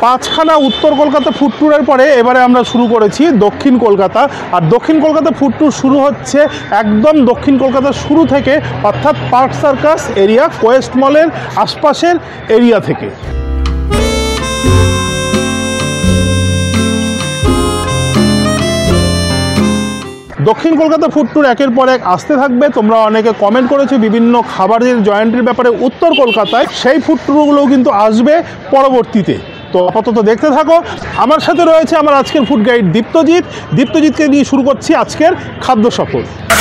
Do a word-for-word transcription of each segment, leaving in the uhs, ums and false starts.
পাঁচখানা উত্তর কলকাতা ফুড ট্যুরের পরে এবারে আমরা শুরু করেছি দক্ষিণ কলকাতা। আর দক্ষিণ কলকাতা ফুড ট্যুর শুরু হচ্ছে একদম দক্ষিণ কলকাতার শুরু থেকে, অর্থাৎ পার্ক সার্কাস এরিয়া, কোয়েস্ট মলের আশপাশের এরিয়া থেকে। দক্ষিণ কলকাতা ফুড ট্যুর একের পর এক আসতে থাকবে। তোমরা অনেকে কমেন্ট করেছো বিভিন্ন খাবারের জয়েন্টের ব্যাপারে উত্তর কলকাতায়, সেই ফুড ট্যুরগুলোও কিন্তু আসবে পরবর্তীতে। তো আপাতত দেখতে থাকো। আমার সাথে রয়েছে আমার আজকের ফুড গাইড দীপ্তজিৎ। দীপ্তজিৎকে নিয়ে শুরু করছি আজকের খাদ্য সফর।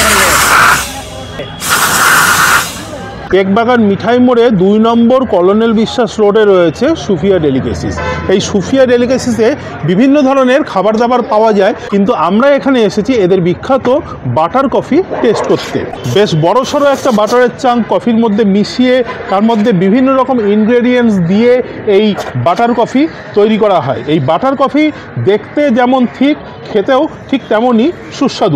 একবাগান মিঠাই মোড়ে দুই নম্বর কলোনেল বিশ্বাস রোডে রয়েছে সুফিয়া ডেলিকেসিস। এই সুফিয়া ডেলিকেসিসে বিভিন্ন ধরনের খাবার দাবার পাওয়া যায়, কিন্তু আমরা এখানে এসেছি এদের বিখ্যাত বাটার কফি টেস্ট করতে। বেশ বড় সড়ো একটা বাটারের চাঙ্ক কফির মধ্যে মিশিয়ে তার মধ্যে বিভিন্ন রকম ইনগ্রেডিয়েন্টস দিয়ে এই বাটার কফি তৈরি করা হয়। এই বাটার কফি দেখতে যেমন ঠিক, খেতেও ঠিক তেমনই সুস্বাদু।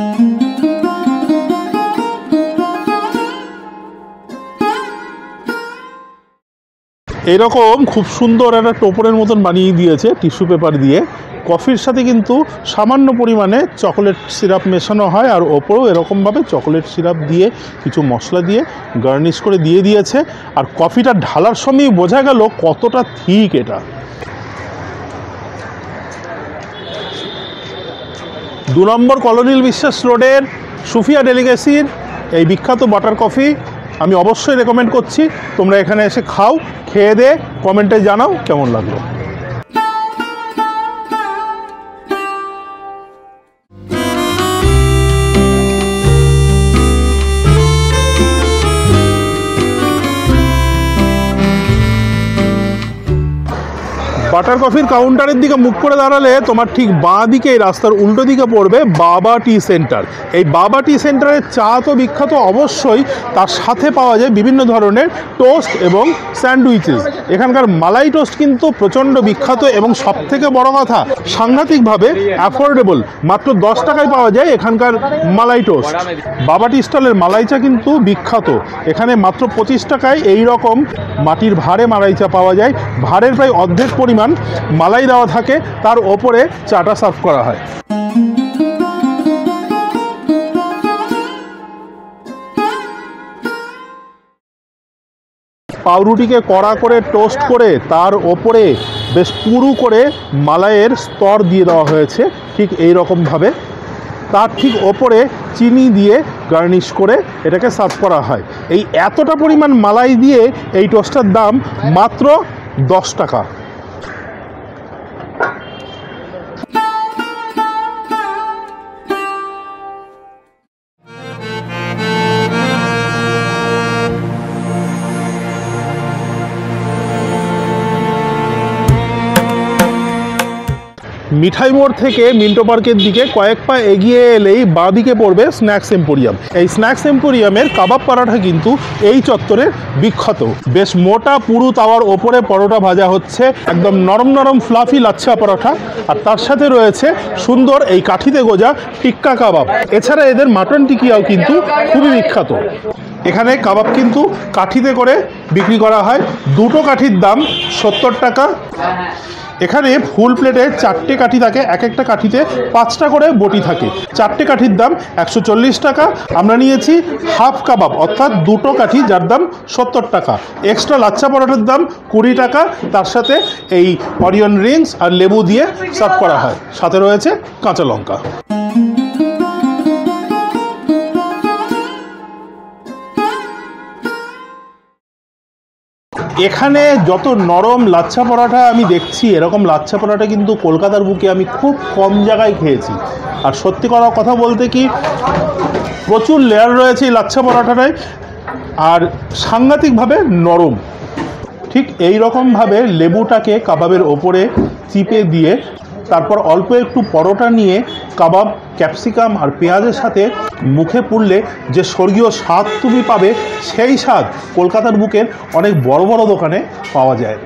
এরকম খুব সুন্দর একটা টোপরের মতন বানিয়ে দিয়েছে টিস্যু পেপার দিয়ে। কফির সাথে কিন্তু সামান্য পরিমাণে চকোলেট সিরাপ মেশানো হয়, আর ওপরেও এরকমভাবে চকোলেট সিরাপ দিয়ে কিছু মশলা দিয়ে গার্নিশ করে দিয়ে দিয়েছে। আর কফিটা ঢালার সময়ই বোঝা গেল কতটা থিক এটা। দু নম্বর কলোনিল বিশ্বাস রোডের সুফিয়া ডেলিকেসির এই বিখ্যাত বাটার কফি আমি অবশ্যই রেকমেন্ড করছি। তোমরা এখানে এসে খাও, খেয়ে দে কমেন্টে জানাও কেমন লাগলো। বাটার কফির কাউন্টারের দিকে মুখ করে দাঁড়ালে তোমার ঠিক বাঁ দিকে এই রাস্তার উল্টো দিকে পড়বে বাবা টি সেন্টার। এই বাবা টি সেন্টারের চা তো বিখ্যাত অবশ্যই, তার সাথে পাওয়া যায় বিভিন্ন ধরনের টোস্ট এবং স্যান্ডউইচেস। এখানকার মালাই টোস্ট কিন্তু প্রচণ্ড বিখ্যাত এবং সব থেকে বড় কথা সাংঘাতিকভাবে অ্যাফোর্ডেবল। মাত্র দশ টাকায় পাওয়া যায় এখানকার মালাই টোস্ট। বাবা টি স্টলের মালাই চা কিন্তু বিখ্যাত। এখানে মাত্র পঁচিশ টাকায় এই রকম মাটির ভাঁড়ে মালাই চা পাওয়া যায়। ভাঁড়ের প্রায় অর্ধেক পরিমাণ মালাই দেওয়া থাকে, তার ওপরে চাটা সার্ভ করা হয়। পাউরুটিকে কড়া করে টোস্ট করে তার ওপরে বেশ পুরু করে মালাইয়ের স্তর দিয়ে দেওয়া হয়েছে ঠিক এই রকমভাবে। তার ঠিক ওপরে চিনি দিয়ে গার্নিশ করে এটাকে সার্ভ করা হয়। এই এতটা পরিমাণ মালাই দিয়ে এই টোস্টের দাম মাত্র দশ টাকা। মিঠাই মোড় থেকে মিন্টো পার্কের দিকে কয়েক পা এগিয়ে এলেই বাঁ দিকে পড়বে স্ন্যাক্স এম্পোরিয়াম। এই স্ন্যাক্স এম্পোরিয়ামের কাবাব পরাঠা কিন্তু এই চত্বরের বিখ্যাত। বেশ মোটা পুরু তাওয়ার ওপরে পরোটা ভাজা হচ্ছে, একদম নরম নরম ফ্লাফি লাচ্ছা পরোটা, আর তার সাথে রয়েছে সুন্দর এই কাঠিতে গোজা টিক্কা কাবাব। এছাড়া এদের মাটন টিকিয়াও কিন্তু খুবই বিখ্যাত। এখানে কাবাব কিন্তু কাঠিতে করে বিক্রি করা হয়। দুটো কাঠির দাম সত্তর টাকা। এখানে ফুল প্লেটে চারটে কাঠি থাকে, এক একটা কাঠিতে পাঁচটা করে বটি থাকে। চারটে কাঠির দাম একশো চল্লিশ টাকা। আমরা নিয়েছি হাফ কাবাব অর্থাৎ দুটো কাঠি, যার দাম সত্তর টাকা। এক্সট্রা লাচ্ছা পরোটার দাম কুড়ি টাকা। তার সাথে এই অনিয়ন রিংস আর লেবু দিয়ে সার্ভ করা হয়, সাথে রয়েছে কাঁচা লঙ্কা। এখানে যত নরম লাচ্ছা পরোটা আমি দেখছি, এরকম লাচ্ছা পরোটা কিন্তু কলকাতার বুকে আমি খুব কম জায়গায় খেয়েছি। আর সত্যি করা কথা বলতে কি, প্রচুর লেয়ার রয়েছে এই লাচ্ছা পরোটাটায়, আর সাংঘাতিকভাবে নরম। ঠিক এই রকমভাবে লেবুটাকে কাবাবের ওপরে চিপে দিয়ে তারপর অল্প একটু পরোটা নিয়ে কাবাব, ক্যাপসিকাম আর পেঁয়াজের সাথে মুখে পুড়লে যে স্বর্গীয় স্বাদ তুমি পাবে, সেই স্বাদ কলকাতার বুকের অনেক বড় বড় দোকানে পাওয়া যায়।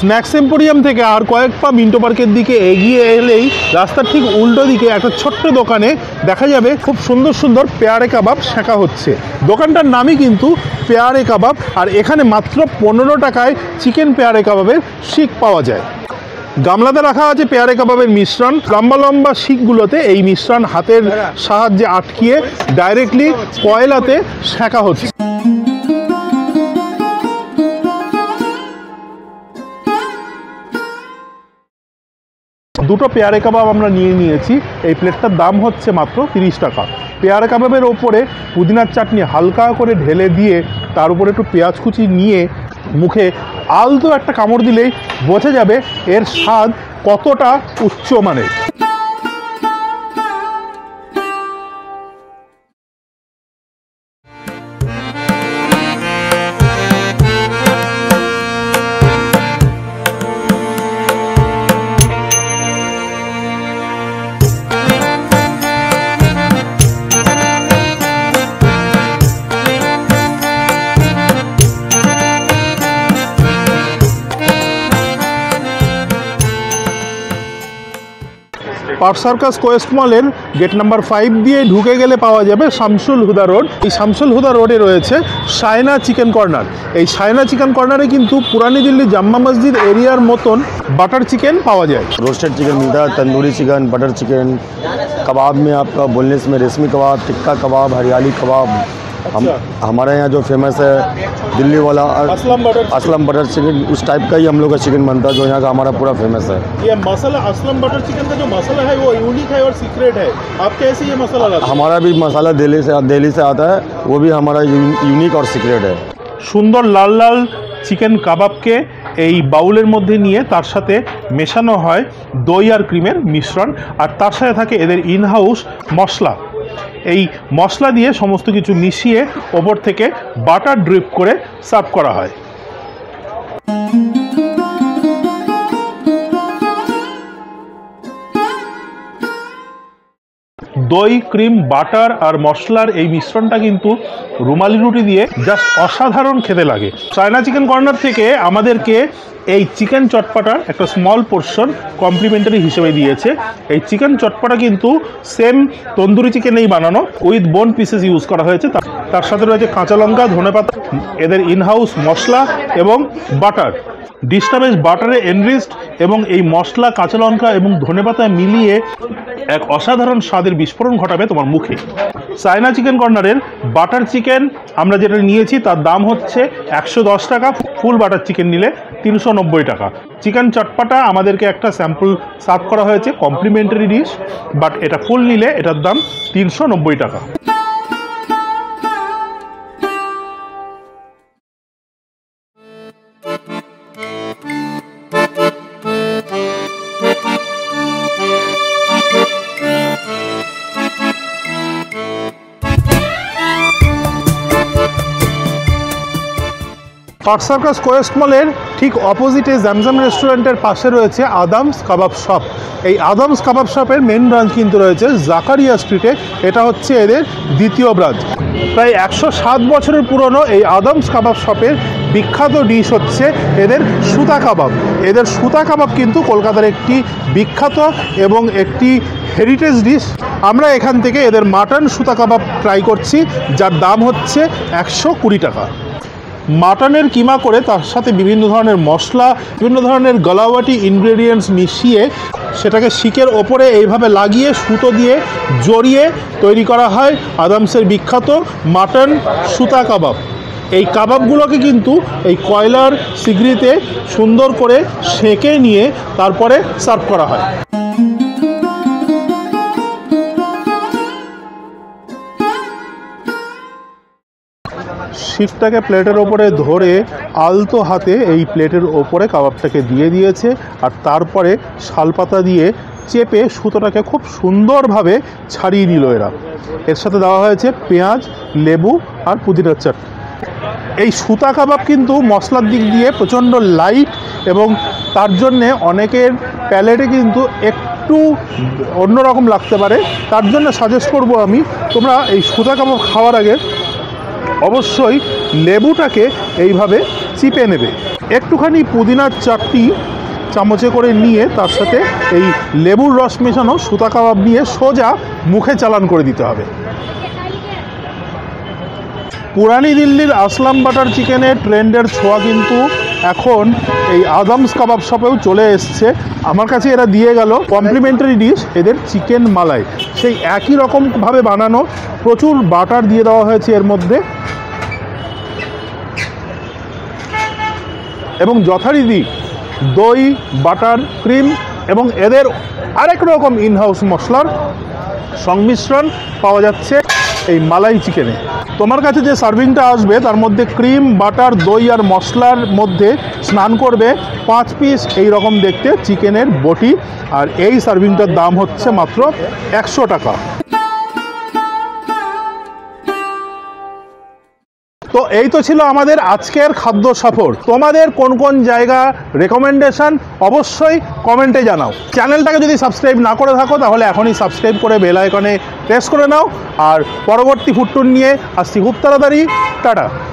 স্ন্যাক্স এম্পোরিয়াম থেকে আর কয়েক পা মিন্টো পার্কের দিকে এগিয়ে এলেই রাস্তার ঠিক উল্টো দিকে একটা ছোট্ট দোকানে দেখা যাবে খুব সুন্দর সুন্দর পেয়ারে কাবাব শেখা হচ্ছে। দোকানটার নামই কিন্তু পেয়ারে কাবাব, আর এখানে মাত্র পনেরো টাকায় চিকেন পেয়ারে কাবাবের শিক পাওয়া যায়। গামলাতে রাখা আছে পেয়ারে কাবাবের মিশ্রণ। লম্বা লম্বা শিকগুলোতে এই মিশ্রণ হাতের সাহায্যে আটকিয়ে ডাইরেক্টলি কয়লাতে সেঁকা হচ্ছে। দুটো পেয়ারে কাবাব আমরা নিয়ে নিয়েছি। এই প্লেটটার দাম হচ্ছে মাত্র তিরিশ টাকা। পেয়ারে কাবাবের ওপরে পুদিনার চাটনি হালকা করে ঢেলে দিয়ে তার উপরে একটু পেঁয়াজ কুচি নিয়ে মুখে আলতো একটা কামড় দিলেই বোঝা যাবে এর স্বাদ কতটা উচ্চমানের। পার্ক সার্কাস কোয়েস্ট মলের গেট নাম্বার ফাইভ দিয়ে ঢুকে গেলে পাওয়া যাবে শামসুল হুদা রোড। এই শামসুল হুদা রোডে রয়েছে সায়না চিকেন কর্নার। এই সায়না চিকেন কর্নারে কিন্তু পুরানি দিল্লি জাম্মা মসজিদ এরিয়ার মতন বাটার চিকেন পাওয়া যায়। रोस्टेड चिकन मिलता है, तंदूरी चिकन, बटर चिकन, कबाब में आपका बोनलेस में रेशमी कबाब, टिक्का कबाब, हरियाली कबाब। हम हमारे यहाँ जो फेमस है दिल्ली वाला Aslam butter Aslam butter chicken, उस टाइप का ही हम लोग का चिकन बनता है जो यहाँ का हमारा पूरा फेमस है। ये मसाला असलम बटर चिकन का जो मसाला है वो यूनिक है और सीक्रेट है। आप कैसे ये मसाला लाते हैं? हमारा भी मसाला दिल्ली से दिल्ली से आता है, वो भी हमारा यूनिक और सीक्रेट है। সুন্দর লাল লাল চিকেন কাবাবকে এই বাউলের মধ্যে নিয়ে তার সাথে মেশানো হয় দই আর ক্রিমের মিশ্রণ, আর তার সাথে থাকে এদের ইনহাউস মশলা। এই মশলা দিয়ে সমস্ত কিছু মিশিয়ে ওপর থেকে বাটার ড্রিপ করে সার্ভ করা হয়। দই, ক্রিম, বাটার আর মশলার এই মিশ্রণটা কিন্তু রুমালি রুটি দিয়ে জাস্ট অসাধারণ খেতে লাগে। চায়না চিকেন কর্নার থেকে আমাদেরকে এই চিকেন চটপাটার একটা স্মল পোর্শন কমপ্লিমেন্টারি হিসেবে দিয়েছে। এই চিকেন চটপাটা কিন্তু সেম তন্দুরি চিকেনেই বানানো, উইথ বোন পিসেস ইউজ করা হয়েছে। তার সাথে রয়েছে কাঁচা লঙ্কা, ধনেপাতা, এদের ইনহাউস মশলা এবং বাটার। ডিশটা বেশ বাটারে এনরিচড এবং এই মশলা, কাঁচা লঙ্কা এবং ধনেপাতা মিলিয়ে এক অসাধারণ স্বাদের বিস্ফোরণ ঘটাবে তোমার মুখে। চায়না চিকেন কর্নারের বাটার চিকেন আমরা যেটা নিয়েছি তার দাম হচ্ছে একশো দশ টাকা, ফুল বাটার চিকেন নিলে তিনশো নব্বই টাকা। চিকেন চটপাটা আমাদেরকে একটা স্যাম্পল সার্ভ করা হয়েছে, কমপ্লিমেন্টারি ডিশ, বাট এটা ফুল নিলে এটার দাম তিনশো নব্বই টাকা। পার্ক সার্কাস কোয়েস্ট মলের ঠিক অপোজিটে জ্যামজাম রেস্টুরেন্টের পাশে রয়েছে আদামস কাবাব শপ। এই আদামস কাবাব শপের মেন ব্রাঞ্চ কিন্তু রয়েছে জাকারিয়া স্ট্রিটে। এটা হচ্ছে এদের দ্বিতীয় ব্রাঞ্চ। প্রায় একশো সাত বছরের পুরনো এই আদামস কাবাব শপের বিখ্যাত ডিশ হচ্ছে এদের সুতা কাবাব। এদের সুতা কাবাব কিন্তু কলকাতার একটি বিখ্যাত এবং একটি হেরিটেজ ডিশ। আমরা এখান থেকে এদের মাটন সুতা কাবাব ট্রাই করছি, যার দাম হচ্ছে একশো কুড়ি টাকা। মাটনের কিমা করে তার সাথে বিভিন্ন ধরনের মশলা, বিভিন্ন ধরনের গলাওয়াটি ইনগ্রেডিয়েন্টস মিশিয়ে সেটাকে শিকের ওপরে এইভাবে লাগিয়ে সুতো দিয়ে জড়িয়ে তৈরি করা হয় আদামসের বিখ্যাত মাটন সুতা কাবাব। এই কাবাবগুলোকে কিন্তু এই কয়লার সিগড়িতে সুন্দর করে সেঁকে নিয়ে তারপরে সার্ভ করা হয়। শিকটাকে প্লেটের ওপরে ধরে আলতো হাতে এই প্লেটের ওপরে কাবাবটাকে দিয়ে দিয়েছে, আর তারপরে শালপাতা দিয়ে চেপে সুতোটাকে খুব সুন্দরভাবে ছাড়িয়ে নিল এরা। এর সাথে দেওয়া হয়েছে পেঁয়াজ, লেবু আর পুদিনার চাটনি। এই সুতা কাবাব কিন্তু মশলার দিক দিয়ে প্রচণ্ড লাইট এবং তার জন্যে অনেকের প্যালেটে কিন্তু একটু অন্যরকম লাগতে পারে। তার জন্য সাজেস্ট করব আমি, তোমরা এই সুতা কাবাব খাওয়ার আগে অবশ্যই লেবুটাকে এইভাবে চিপে নেবে। একটুখানি পুদিনার চাটনি চামচে করে নিয়ে তার সাথে এই লেবুর রস মেশানো সুতা কাবাব নিয়ে সোজা মুখে চালান করে দিতে হবে। পুরানি দিল্লির আসলাম বাটার চিকেনের ট্রেন্ডের ছোঁয়া কিন্তু এখন এই আদমস কাবাব শপেও চলে এসছে। আমার কাছে এরা দিয়ে গেল কমপ্লিমেন্টারি ডিশ, এদের চিকেন মালাই। সেই একই রকমভাবে বানানো, প্রচুর বাটার দিয়ে দেওয়া হয়েছে এর মধ্যে, এবং যথারীতি দই, বাটার, ক্রিম এবং এদের আরেক রকম ইনহাউস মশলার সংমিশ্রণ পাওয়া যাচ্ছে এই মালাই চিকেনে। তোমার কাছে যে সার্ভিংটা আসবে তার মধ্যে ক্রিম, বাটার, দই আর মশলার মধ্যে স্নান করবে পাঁচ পিস এই রকম দেখতে চিকেনের বটি, আর এই সার্ভিংটার দাম হচ্ছে মাত্র একশো টাকা। তো এই তো ছিল আমাদের আজকের খাদ্য সফর। তোমাদের কোন কোন জায়গা রেকমেন্ডেশন অবশ্যই কমেন্টে জানাও। চ্যানেলটাকে যদি সাবস্ক্রাইব না করে থাকো তাহলে এখনই সাবস্ক্রাইব করে বেল আইকনে প্রেস করে নাও। আর পরবর্তী ফুড ট্যুর নিয়ে আসছি খুব তাড়াতাড়ি। টাটা।